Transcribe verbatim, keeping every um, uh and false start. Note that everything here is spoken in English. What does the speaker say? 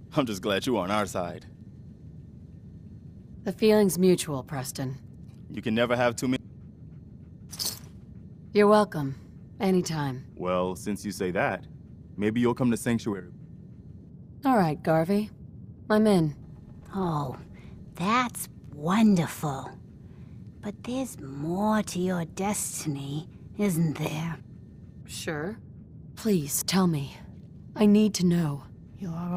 I'm just glad you're on our side. The feeling's mutual, Preston. You can never have too many. You're welcome. Anytime. Well, since you say that, maybe you'll come to Sanctuary. All right, Garvey. I'm in. Oh, that's wonderful. But there's more to your destiny, isn't there? Sure. Please, tell me. I need to know. You're